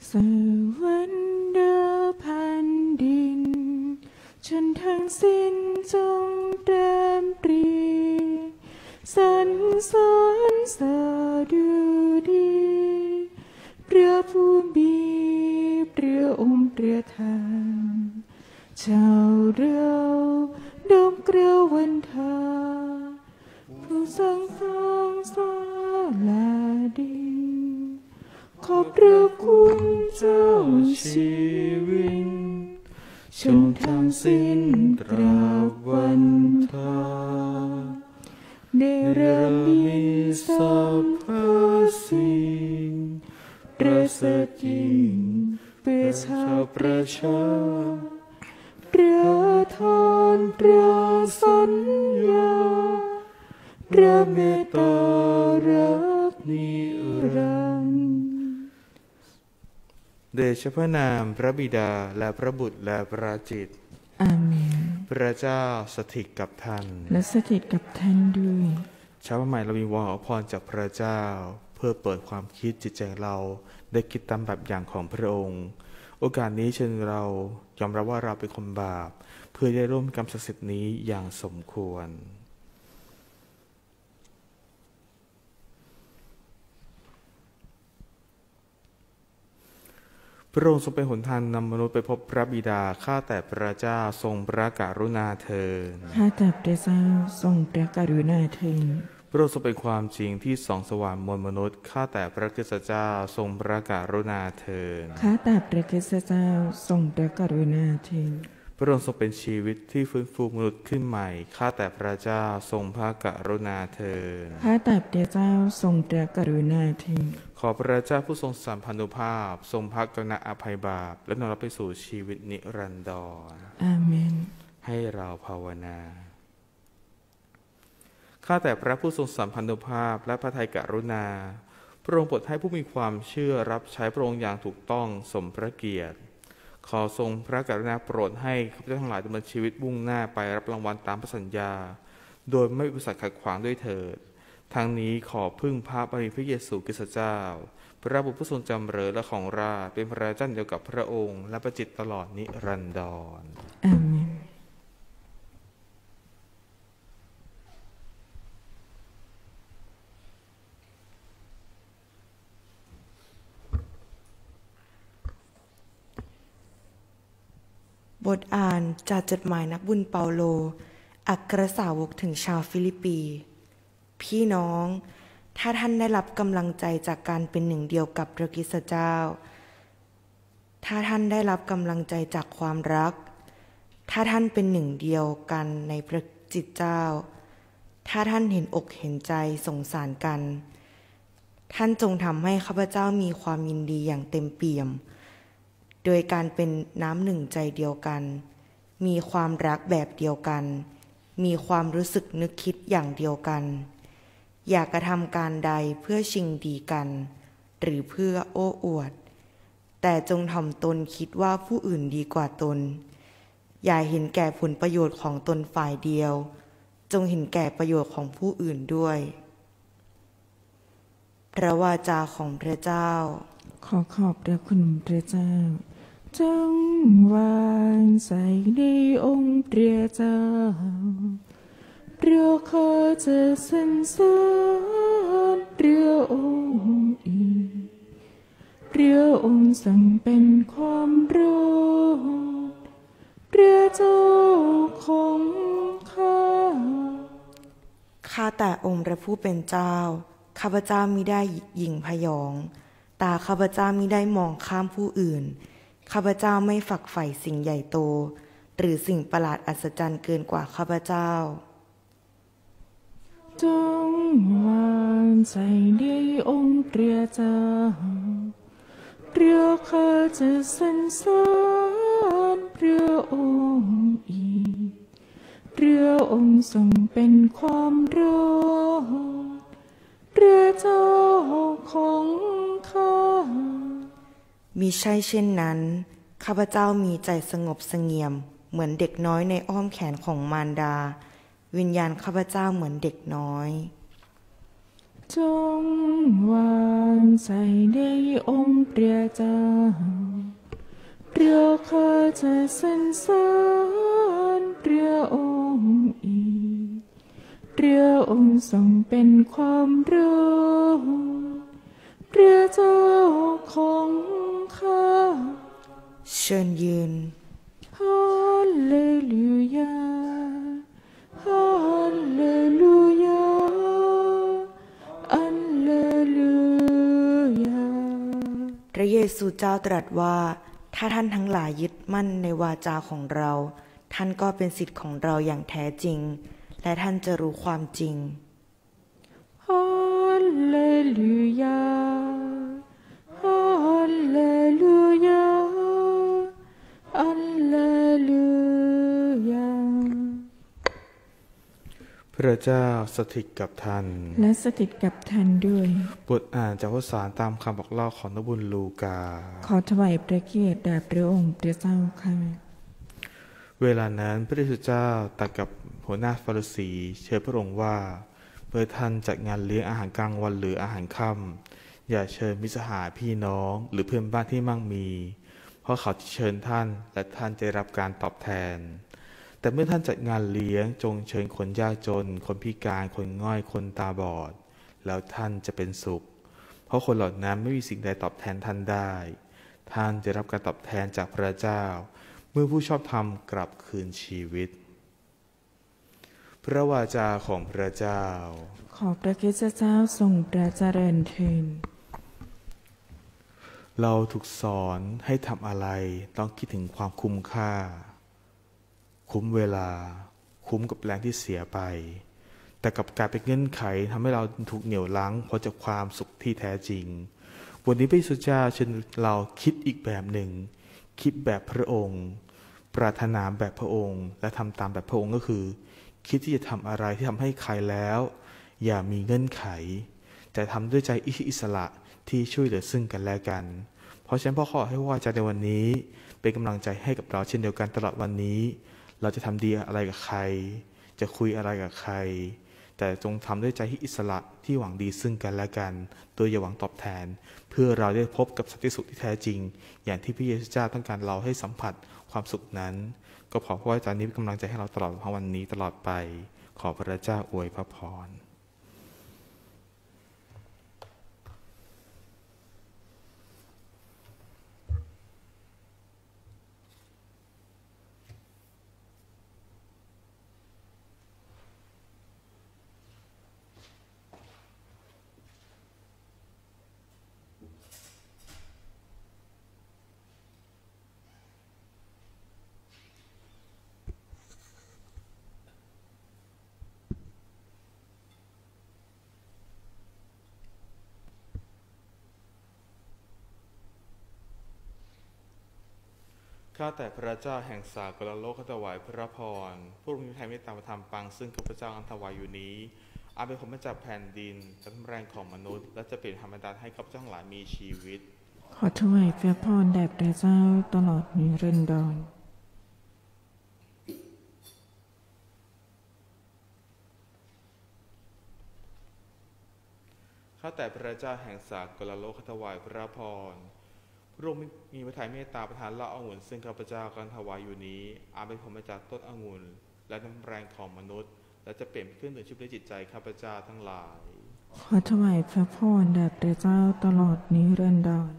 สวรรค์เดือแผ่นดินจนทั้งสิ้นจงเต็มปรีสรรเสริญสดุดีพระผู้มีพระองค์ประทานเจ้าเราดมเกลียววันทาผู้สร้างฟ้าและดินขอบพระคุณเจ้าชีวิตจงทั้งสิ้นตราบวันทาเนรมิตสรรพสิ่งประเสริฐยิ่งเพื่อชาวประชาประทานพระสัญญาพระเมตตารักนิรันดร์เดชะพระนามพระบิดาและพระบุตรและพระจิตอาเมนพระเจ้าสถิตกับท่านและสถิตกับท่านด้วยเช้าวันใหม่เรามีวอนขอพรจากพระเจ้าเพื่อเปิดความคิดจิตใจเราได้คิดตามแบบอย่างของพระองค์โอกาสนี้เชิญเรายอมรับว่าเราเป็นคนบาปเพื่อได้ร่วมกรรมศักดิ์สิทธิ์นี้อย่างสมควรพระองค์ทรงเป็นหนทางนำมนุษย์ไปพบพระบิดาข้าแต่พระเจ้าทรงพระกรุณาเถิดข้าแต่พระเจ้าทรงพระกรุณาเถิดพระองค์ทรงเป็นความจริงที่ส่องสว่างมวลมนุษย์ข้าแต่พระคริสตเจ้าทรงพระกรุณาเถิดข้าแต่พระคริสตเจ้าทรงพระกรุณาเถิดพระองค์ทรงเป็นชีวิตที่ฟื้นฟูมนุษย์ขึ้นใหม่ข้าแต่พระเจ้าทรงพระกรุณาเถิดข้าแต่พระเจ้าทรงพระกรุณาเถิดขอพระเจ้าผู้ทรงสัมพันธุภาพทรงพระกรุณาอภัยบาปและนำเราไปสู่ชีวิตนิรันดรอาเมนให้เราภาวนาข้าแต่พระผู้ทรงสัมพันธุภาพและพระทัยกรุณาพระองค์โปรดให้ผู้มีความเชื่อรับใช้พระองค์อย่างถูกต้องสมพระเกียรติขอทรงพระกรุณาโปรดให้ข้าพเจ้าทั้งหลายดำเนินชีวิตมุ่งหน้าไปรับรางวัลตามพระสัญญาโดยไม่มีอุปสรรคขัดขวางด้วยเถิดทั้งนี้ขอพึ่งพระบารมีพระเยซูคริสต์เจ้าพระบุตรผู้ทรงจำเริญและของราชเป็นพระเจ้าเดียวกับพระองค์และประจิตตลอดนิรันดรอาเมนบทอ่านจากจดหมายนักบุญเปาโลอัครสาวกถึงชาวฟิลิปปีพี่น้องถ้าท่านได้รับกำลังใจจากการเป็นหนึ่งเดียวกับพระคริสต์เจ้าถ้าท่านได้รับกำลังใจจากความรักถ้าท่านเป็นหนึ่งเดียวกันในพระจิตเจ้าถ้าท่านเห็นอกเห็นใจสงสารกันท่านจงทำให้ข้าพเจ้ามีความยินดีอย่างเต็มเปี่ยมโดยการเป็นน้ำหนึ่งใจเดียวกันมีความรักแบบเดียวกันมีความรู้สึกนึกคิดอย่างเดียวกันอย่ากระทำการใดเพื่อชิงดีกันหรือเพื่อโอ้อวดแต่จงถ่อมตนคิดว่าผู้อื่นดีกว่าตนอย่าเห็นแก่ผลประโยชน์ของตนฝ่ายเดียวจงเห็นแก่ประโยชน์ของผู้อื่นด้วยพระวาจาของพระเจ้าขอขอบพระคุณพระเจ้าจงวางใจในองค์พระเจ้าเพราะข้าจะสรรเสริญพระองค์อีกพระองค์ทรงเป็นความโปรดพระเจ้าของข้าแต่องค์พระผู้เป็นเจ้าข้าพเจ้ามิได้หยิ่งพยองตาข้าพเจ้ามิได้มองข้ามผู้อื่นข้าพเจ้าไม่ฝักใฝ่สิ่งใหญ่โตหรือสิ่งประหลาดอัศจรรย์เกินกว่าข้าพเจ้าจงวางใจในองค์พระเจ้าเพราะข้าจะสรรเสริญพระองค์อีกพระองค์ทรงเป็นความรอดพระเจ้าของข้ามิใช่เช่นนั้นข้าพเจ้ามีใจสงบเสงี่ยมเหมือนเด็กน้อยในอ้อมแขนของมารดาวิญญาณข้าพเจ้าเหมือนเด็กน้อยจงวางใส่ในองค์พระเจ้าเราขอจะสรรเสริญพระองค์อีกพระองค์ทรงเป็นความรู้พระเจ้าของข้าเชิญยืนฮาเลลูยาฮาเลลูยาอัลเลลูยาพระเยซูเจ้าตรัสว่าถ้าท่านทั้งหลายยึดมั่นในวาจาของเราท่านก็เป็นศิษย์ของเราอย่างแท้จริงและท่านจะรู้ความจริงฮาเลลูยาฮาเลลูยาอัลเลลูยาพระเจ้าสถิตกับท่านและสถิตกับท่านด้วยบทอ่านจากพระสารตามคำบอกเล่าของนบุญลูกาขอถวายพระเกียรติแด่พระองค์พระเจ้าค่ะเวลานั้นพระเยซูเจ้าตรัสกับหัวหน้าฟาริสีเชิญพระองค์ว่าเมื่อท่านจัดงานเลี้ยงอาหารกลางวันหรืออาหารค่ำอย่าเชิญมิตรสหายพี่น้องหรือเพื่อนบ้านที่มั่งมีเพราะเขาจะเชิญท่านและท่านจะได้รับการตอบแทนแต่เมื่อท่านจัดงานเลี้ยงจงเชิญคนยากจนคนพิการคนง่อยคนตาบอดแล้วท่านจะเป็นสุขเพราะคนเหล่านั้นไม่มีสิ่งใดตอบแทนท่านได้ท่านจะรับการตอบแทนจากพระเจ้าเมื่อผู้ชอบธรรมกลับคืนชีวิตพระวาจาของพระเจ้าขอพระคริสต์เจ้าทรงพระเจริญเถิดเราถูกสอนให้ทำอะไรต้องคิดถึงความคุ้มค่าคุ้มเวลาคุ้มกับแรงที่เสียไปแต่กับการเป็นเงื่อนไขทำให้เราถูกเหนี่ยวรั้งเพราะจากความสุขที่แท้จริงวันนี้พระเยซูเจ้าเชิญเราคิดอีกแบบหนึ่งคิดแบบพระองค์ปรารถนาแบบพระองค์และทำตามแบบพระองค์ก็คือคิดที่จะทำอะไรที่ทำให้ใครแล้วอย่ามีเงื่อนไขแต่ทำด้วยใจอิสระที่ช่วยเหลือซึ่งกันและกันเพราะฉะนั้นพ่อขอให้ว่าจาในวันนี้เป็นกำลังใจให้กับเราเช่นเดียวกันตลอดวันนี้เราจะทำดีอะไรกับใครจะคุยอะไรกับใครแต่จงทำด้วยใจที่อิสระที่หวังดีซึ่งกันและกันโดยอย่าหวังตอบแทนเพื่อเราได้พบกับสันติสุขที่แท้จริงอย่างที่พระเยซูเจ้าต้องการเราให้สัมผัสความสุขนั้นก็ขอพระวจานี้เป็นกำลังใจให้เราตลอดวันนี้ตลอดไปขอพระเจ้าอวยพระพรข้าแต่พระเจ้าแห่งสากลโลกข้าถวายพระพรผู้มีพระทัยเมตตาประทานปังซึ่งข้าพเจ้าอันถวายอยู่นี้อาจเป็นผลมาจากแผ่นดินและแรงของมนุษย์และจะเป็นธรรมดาให้ข้าพเจ้าทั้งหลายมีชีวิตขอถวายพระพรแด่พระเจ้าตลอดนิรันดรข้าแต่พระเจ้าแห่งสากลโลกข้าถวายพระพรพระองค์มีพระทัยเมตตาประทานเหล้าองุ่นซึ่งข้าพเจ้ากำลังถวายอยู่นี้อาจเป็นผลมาจากต้นองุ่นและน้ำแรงของมนุษย์และจะเปลี่ยนเครื่องดื่มชุบเลี้ยงจิตใจข้าพเจ้าทั้งหลายขอถวายพระพรแด่พระเจ้าตลอดนิรันดร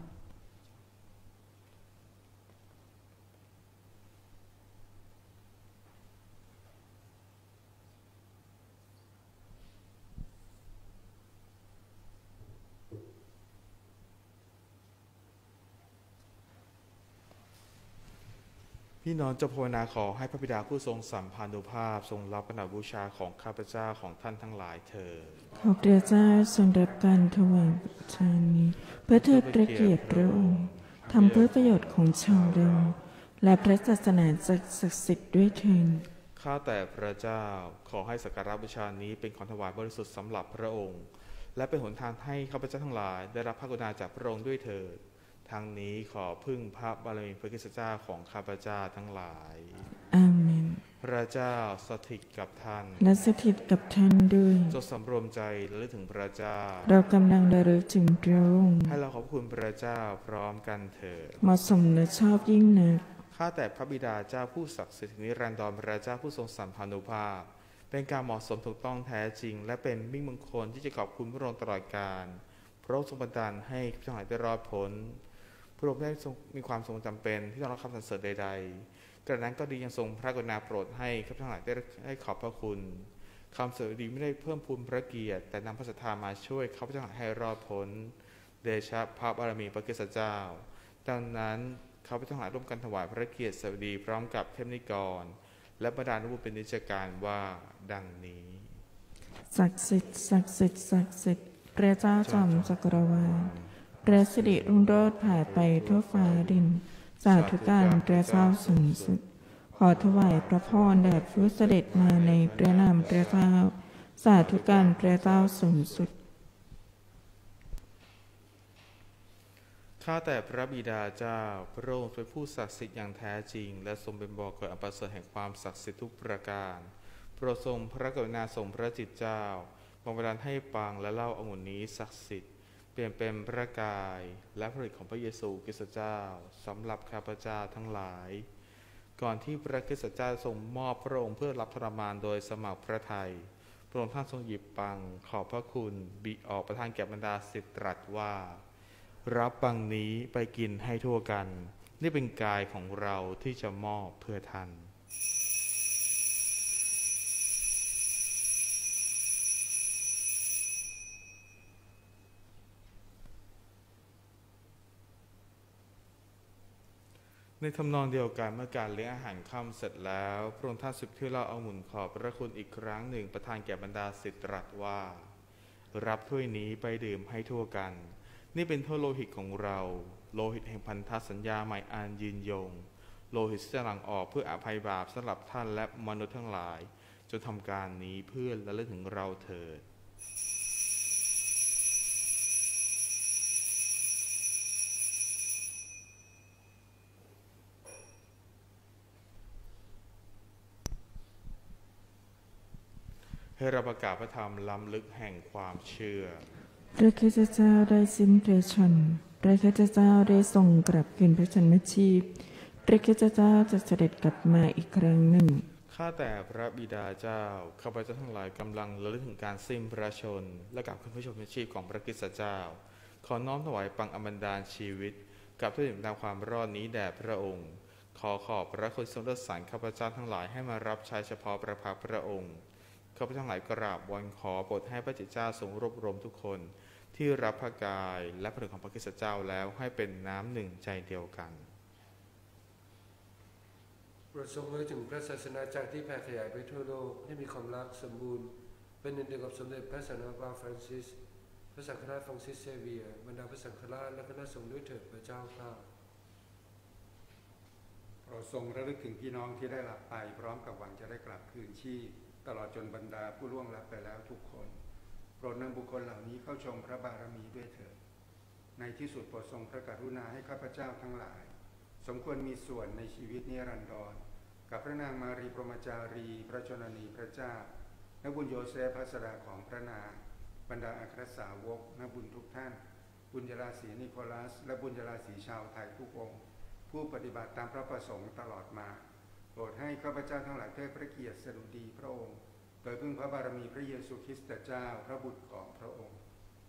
พี่น้องจะภาวนาขอให้พระบิดาผู้ทรงสัมพันธุภาพทรงรับการบูชาของข้าพเจ้าของท่านทั้งหลายเถิดขอพระเจ้าทรงรับการถวายบูชานี้เพื่อเทิดพระเกียรติพระองค์ทำเพื่อประโยชน์ของชาวเราและพระศาสนาศักดิ์สิทธิ์ด้วยเถิดข้าแต่พระเจ้าขอให้สักการะบูชานี้เป็นของถวายบริสุทธิ์สำหรับพระองค์และเป็นหนทางให้ข้าพเจ้าทั้งหลายได้รับพระกรุณาจากพระองค์ด้วยเถิดทั้งนี้ขอพึ่งพระบารมีพระคริสต์เจ้าของข้าพเจ้าทั้งหลายอาเมนพระเจ้าสถิตกับท่านและสถิตกับท่านด้วยจงสำรวมใจระลึกถึงพระเจ้าเรากำลังระลึกถึงพระองค์ให้เราขอบคุณพระเจ้าพร้อมกันเถิดเหมาะสมและชอบยิ่งนักข้าแต่พระบิดาเจ้าผู้ศักดิ์สิทธิ์นิรันดรพระเจ้าผู้ทรงสัมพันธุภาพเป็นการเหมาะสมถูกต้องแท้จริงและเป็นมิ่งมงคลที่จะขอบคุณพระองค์ตลอดกาลพระองค์ทรงบันดาลให้ข้าพเจ้าได้รอดพ้นพระองค์ได้ทรงมีความทรงจำเป็นที่ต้องรับคำสรรเสริญใดๆกระนั้นก็ดียังทรงพระกรุณาโปรดให้ข้าพเจ้าได้ขอบพระคุณคำสรรเสริญดีไม่ได้เพิ่มพูนพระเกียรติแต่นำพระศรัทธามาช่วยข้าพเจ้าให้รอดพ้นเดชะพระบารมีพระกษัตริย์เจ้าดังนั้นข้าพเจ้าร่วมกันถวายพระเกียรติสวัสดีพร้อมกับเทพนิกรและบรรดานุบุตรเป็นนิจการว่าดังนี้ศักดิ์สิทธิ์ศักดิ์สิทธิ์ศักดิ์สิทธิ์พระเจ้าจอมจักรวาลพระสิริรุ่งโรจน์ผ่าไปทั่วฟ้าดินสาธุการพระเจ้าสูงสุดขอถวายพระพรแด่ผู้เสด็จมาในพระนามพระเจ้าสาธุการพระเจ้าสูงสุดข้าแต่พระบิดาเจ้าพระองค์เป็นผู้ศักดิ์สิทธิ์อย่างแท้จริงและทรงเป็นบ่อเกิดอันประเสริฐแห่งความศักดิ์สิทธิ์ทุกประการโปรดทรงพระกรุณาทรงพระจิตเจ้าบังเอิญให้ปังและเล่าองุ่นนี้ศักดิ์สิทธิ์เปลี่ยนเป็นพระกายและพระฤทธิ์ของพระเยซูคริสต์เจ้าสำหรับข้าพเจ้าทั้งหลายก่อนที่พระคริสต์เจ้าทรงมอบพระองค์เพื่อรับทรมานโดยสมัครพระทัยพระองค์ท่านทรงหยิบปังขอบพระคุณบิออกประทานแก่บรรดาศิษย์ตรัสว่ารับปังนี้ไปกินให้ทั่วกันนี่เป็นกายของเราที่จะมอบเพื่อท่านในทำนองเดียวกันเมื่อการเลี้ยงอาหารค่ำเสร็จแล้วพระองค์ท่านสืบที่เราเอาหมุนขอบพระคุณอีกครั้งหนึ่งประทานแก่บรรดาศิษย์ตรัสว่ารับถ้วยนี้ไปดื่มให้ทั่วกันนี่เป็นถ้วยโลหิตของเราโลหิตแห่งพันธสัญญาใหม่อันยืนยงโลหิตที่จะหลั่งออกเพื่ออภัยบาปสำหรับท่านและมนุษย์ทั้งหลายจงทำการนี้เพื่อระลึกถึงเราเถิดให้เราประกาศพระธรรมล้ำลึกแห่งความเชื่อพระคริสต์เจ้าได้สิ้นพระชนพระคริสต์เจ้าได้ทรงกลับคืนพระชนมชีพพระคริสต์เจ้าจะเสด็จกลับมาอีกครั้งหนึ่งข้าแต่พระบิดาเจ้าข้าพเจ้าทั้งหลายกำลังระลึกถึงการสิ้นพระชนและกลับคืนพระชนมชีพของพระคริสต์เจ้าขอน้อมถวายปังอบันดาลชีวิตกับทุกสิ่งตามความรอดนี้แด่พระองค์ขอบพระคุณทรงเลือกสรรข้าพเจ้าทั้งหลายให้มารับใช้เฉพาะพระพักพระองค์ข้าพเจ้าทั้งหลายกราบวอนขอโปรดให้พระจิตเจ้าทรงรวบรวมทุกคนที่รับพระกายและพระฤทธิ์ของพระคริสต์เจ้าแล้วให้เป็นน้ำหนึ่งใจเดียวกันโปรดทรงระลึกถึงพระศาสนาจักรที่แผ่ขยายไปทั่วโลกให้มีความรักสมบูรณ์เป็นหนึ่งเดียวกับสมเด็จพระสันตะปาฟรานซิสพระสังฆราชฟรานซิสเซเวียบรรดาพระสังฆราชและคณะสงฆ์ด้วยเถิดพระเจ้าข้าโปรดทรงระลึกถึงพี่น้องที่ได้หลับไปพร้อมกับหวังจะได้กลับคืนชีพตลอดจนบรรดาผู้ล่วงลับไปแล้วทุกคนโปรดนำบุคคลเหล่านี้เข้าชมพระบารมีด้วยเถิดในที่สุดโปรดทรงพระกรุณาให้ข้าพเจ้าทั้งหลายสมควรมีส่วนในชีวิตนิรันดรกับพระนางมารีพรหมจารีพระชนนีพระเจ้านักบุญโยเซฟพระสดาของพระนางบรรดาอัครสาวกนักบุญทุกท่านบุญญาราศีนิโคลัสและบุญญาราศีชาวไทยทุกองค์ผู้ปฏิบัติตามพระประสงค์ตลอดมาโปรดให้ข้าพเจ้าทั้งหลายเทิดพระเกียรติสดุดีพระองค์โดยพึ่งพระบารมีพระเยซูคริสต์เจ้าพระบุตรของพระองค์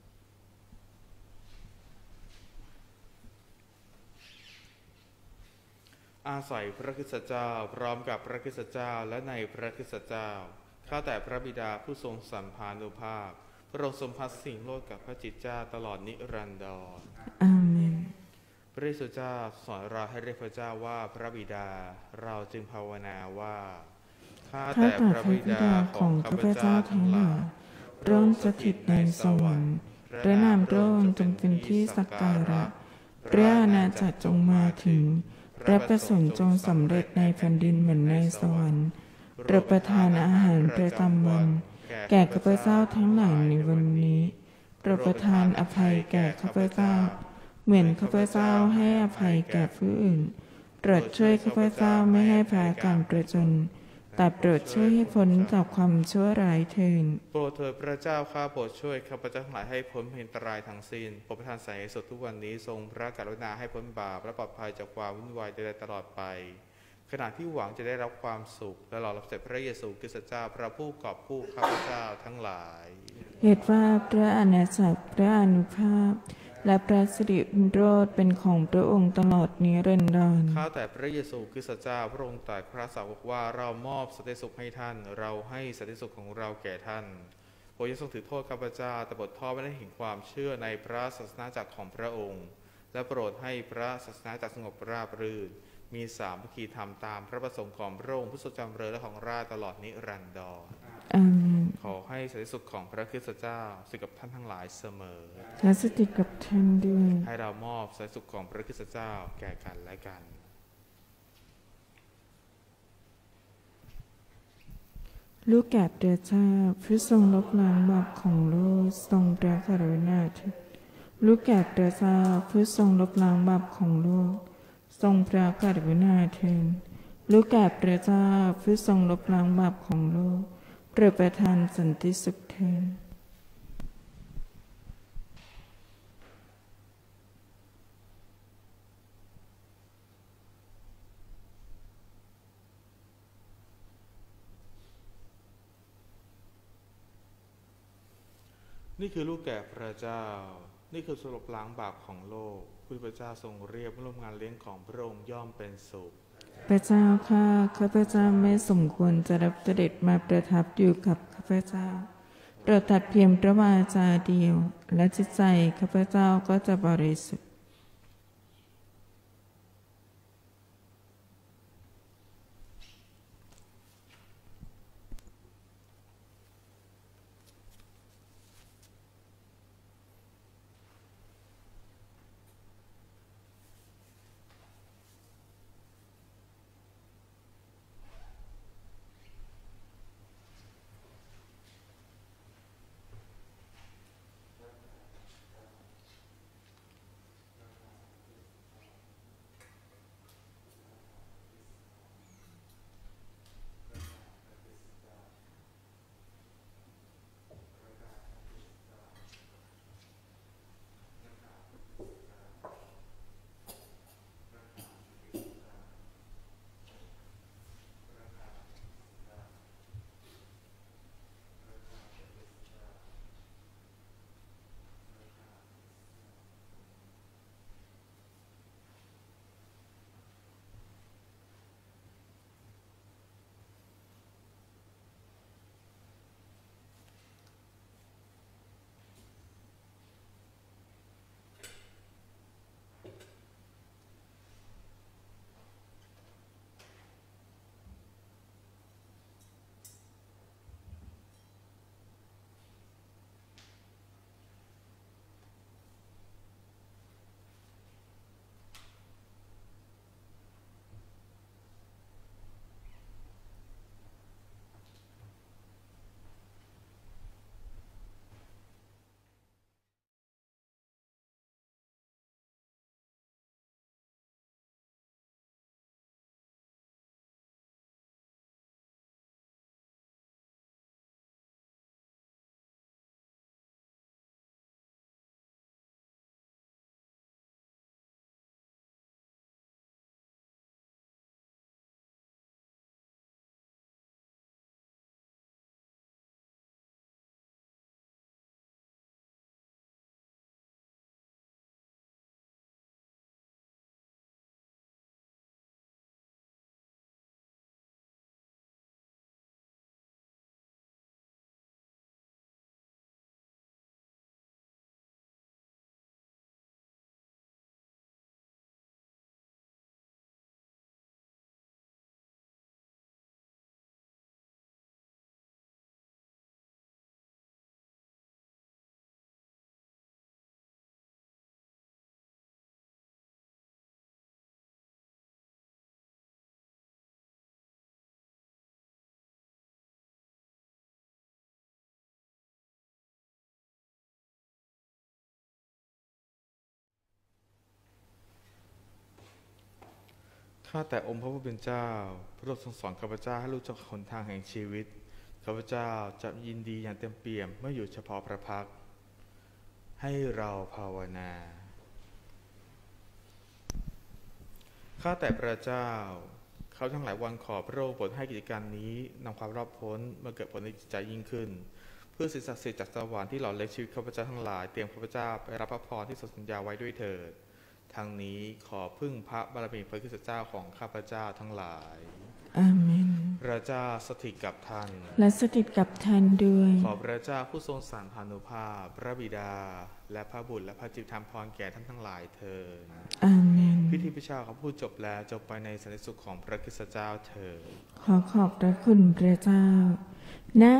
อาศัยพระคริสต์เจ้าพร้อมกับพระคริสต์เจ้าและในพระคริสต์เจ้าข้าแต่พระบิดาผู้ทรงสัมภานุภาพพระองค์ทรงพัดสิ่งโลกกับพระจิตเจ้าตลอดนิรันดรอาเมนพระเยซูเจ้าสอนเราให้เรียกพระเจ้าว่าพระบิดาเราจึงภาวนาว่าข้าแต่พระบิดาของข้าพเจ้าทั้งหลายพระองค์สถิตในสวรรค์พระนามพระองค์จงเป็นที่สักการะพระอาณาจักรจงมาถึงพระประสงค์จงสำเร็จในแผ่นดินเหมือนในสวรรค์รับประทานอาหารประจำวันแก่ข้าพเจ้าทั้งหลายในวันนี้รับประทานอภัยแก่ข้าพเจ้าเหมือนข้าพเจ้าให้อภัยแก่ผู้อื่นโปรดช่วยข้าพเจ้าไม่ให้แพ้การประจนแต่โปรดช่วยให้พ้นจากความชั่วร้ายเถิดโปรดเถิดพระเจ้าข้าโปรดช่วยข้าพเจ้าทั้งหลายให้พ้นอันตรายทั้งสิ้นโปรดประทานแสงสดทุกวันนี้ทรงพระกรุณาให้พ้นบาปและปลอดภัยจากความวุ่นวายใดๆตลอดไปขณะที่หวังจะได้รับความสุขและรอรับเสด็จพระเยซูคริสต์เจ้าพระผู้กอบกู้ข้าพเจ้าทั้งหลายเหตุว่าพระอาณาจักรพระอานุภาพ และพระสิริโรจน์เป็นของพระองค์ตลอดนิรันดรข้าแต่พระเยซูคริสต์เจ้าพระองค์ตรัสพระสาวกว่าเรามอบสันติสุขให้ท่านเราให้สันติสุขของเราแก่ท่านโปรดอย่าทรงถือโทษข้าพเจ้าแต่โปรดทอดไม่ได้เห็นความเชื่อในพระศาสนาจักรของพระองค์ และโปรดให้พระศาสนาจักรสงบราบรื่นมีสามัคคีธรรมตามพระประสงค์ของพระองค์ผู้ทรงจำเริญและของราชย์ตลอดนิรันดรอาเมนขอให้สันติสุขของพระคริสต์เจ้าสิทธิกับท่านทั้งหลายเสมอและสถิตกับท่านด้วยให้เรามอบสันติสุขของพระคริสต์เจ้าแก่กันและกันลูกแก่พระเจ้าผู้ทรงลบล้างบาปของโลกทรงพระกรุณาเถิดลูกแก่พระเจ้าผู้ทรงลบล้างบาปของโลกทรงพระกรุณาเถิดลูกแก่พระเจ้าผู้ทรงลบล้างบาปของโลกโปรดประทานสันติสุขเถิดนี่คือลูกแก่พระเจ้า นี่คือสรุปล้างบาปของโลกผู้พระเจ้าทรงเรียกร่วมงานเลี้ยงของพระองค์ย่อมเป็นสุขพระเจ้าข้าพเจ้าไม่สมควรจะรับเสด็จมาประทับอยู่กับข้าพเจ้าโปรดตัดเพียงพระวาจาเดียว และจิตใจข้าพเจ้าก็จะบริสุทธิ์ข้าแต่องค์พระผู้เป็นเจ้าพระองค์ทรงสอนข้าพเจ้าให้รู้จักหนทางแห่งชีวิตข้าพเจ้าจะยินดีอย่างเต็มเปี่ยมเมื่ออยู่เฉพาะพระพักตร์ให้เราภาวนาข้าแต่พระเจ้าเขาทั้งหลายวันขอพระองค์โปรดให้กิจการนี้นำความรอดพ้นมาเกิดผลในจิตใจยิ่งขึ้นเพื่อสิ่งศักดิ์สิทธิ์จากสวรรค์ที่หล่อเลี้ยงชีวิตข้าพเจ้าทั้งหลายเตรียมข้าพเจ้าไปรับพระพรที่ทรงสัญญาไว้ด้วยเถิดทางนี้ขอพึ่งพระบารมีพระคริสตเจ้าของข้าพเจ้าทั้งหลายอาเมนพระเจ้าสถิตกับท่านและสถิตกับท่านด้วยขอพระเจ้าผู้ทรงสารพานุภาพพระบิดาและพระบุตรและพระจิตทำพรแก่ท่านทั้งหลายเถิดอาเมนพิธีพิชาของผู้จบแล้วจบไปในสันติสุขของพระคริสตเจ้าเถิดขอขอบพระคุณพระเจ้าหน้า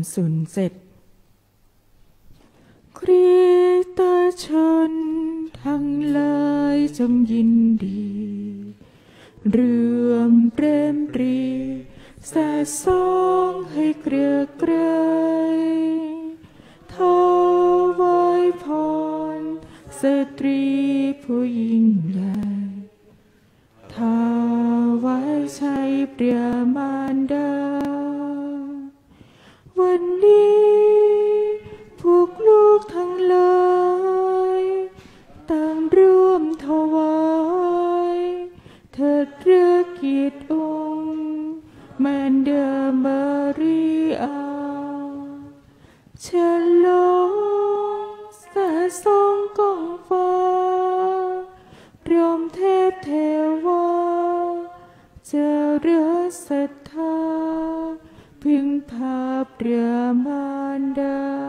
307คริสตชนทั้งหลายจงยินดีรวมเปรมปรีแสสองให้เกลือเกรยถวายพรสตรีผู้ยิ่งใหญ่ถวายชัยเปรียมารดาวันนี้พวกลูกทั้งหลายต่างร่วมถวายเถิดเรือเกียรติองค์มารดามาริอาฉลองแสสองกองฟ้ารวมเทพเทวาเจริญศรัทธาพึงพาเปรียมารดา